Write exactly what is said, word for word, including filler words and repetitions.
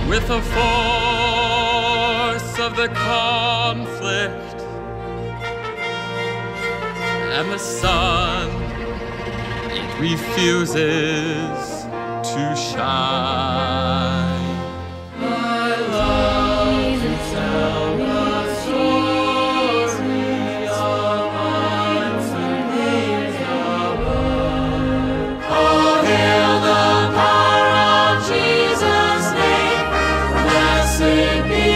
with the force of the conflict, and the sun, it refuses to shine. My love to tell the story of unseen above. Oh, hail the power of Jesus' name, blessed be